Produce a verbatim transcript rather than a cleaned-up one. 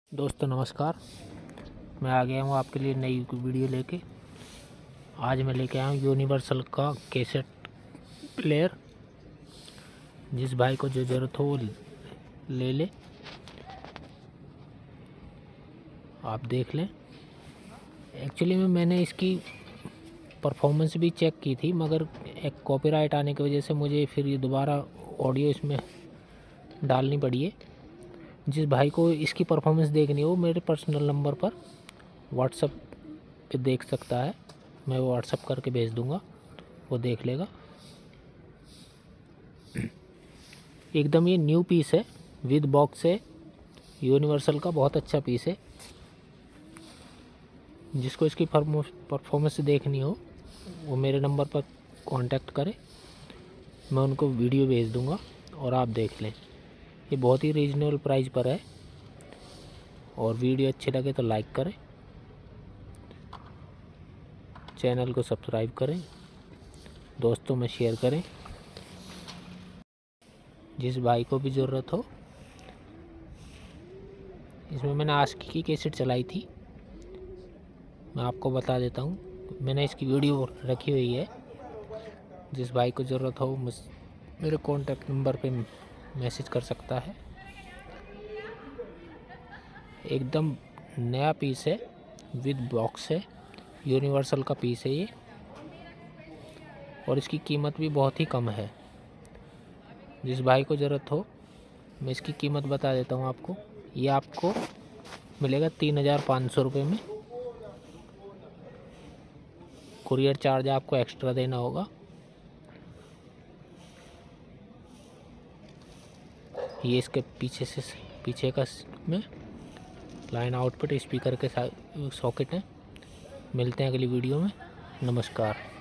दोस्तों नमस्कार। मैं आ गया हूँ आपके लिए नई वीडियो लेके। आज मैं लेके आया हूँ यूनिवर्सल का कैसेट प्लेयर। जिस भाई को जो ज़रूरत हो वो ले ले, आप देख लें। एक्चुअली में मैंने इसकी परफॉर्मेंस भी चेक की थी, मगर एक कॉपीराइट आने की वजह से मुझे फिर ये दोबारा ऑडियो इसमें डालनी पड़ी है। जिस भाई को इसकी परफॉर्मेंस देखनी हो मेरे पर्सनल नंबर पर व्हाट्सएप पे देख सकता है। मैं वो व्हाट्सएप करके भेज दूंगा, वो देख लेगा। एकदम ये न्यू पीस है, विद बॉक्स है। यूनिवर्सल का बहुत अच्छा पीस है। जिसको इसकी परफॉर्मेंस देखनी हो वो मेरे नंबर पर कांटेक्ट करे, मैं उनको वीडियो भेज दूंगा और आप देख लें। ये बहुत ही रीजनेबल प्राइस पर है। और वीडियो अच्छे लगे तो लाइक करें, चैनल को सब्सक्राइब करें, दोस्तों में शेयर करें। जिस भाई को भी ज़रूरत हो, इसमें मैंने आस्की की कैसेट चलाई थी, मैं आपको बता देता हूँ। मैंने इसकी वीडियो रखी हुई है। जिस भाई को ज़रूरत हो मुझ मेरे कॉन्टैक्ट नंबर पे मैसेज कर सकता है। एकदम नया पीस है, विद बॉक्स है। यूनिवर्सल का पीस है ये, और इसकी कीमत भी बहुत ही कम है। जिस भाई को ज़रूरत हो मैं इसकी कीमत बता देता हूँ आपको। ये आपको मिलेगा तीन हज़ार पाँच सौ रुपये में। कुरियर चार्ज आपको एक्स्ट्रा देना होगा। ये इसके पीछे से पीछे का में लाइन आउटपुट स्पीकर के साथ सॉकेट है। मिलते हैं अगली वीडियो में। नमस्कार।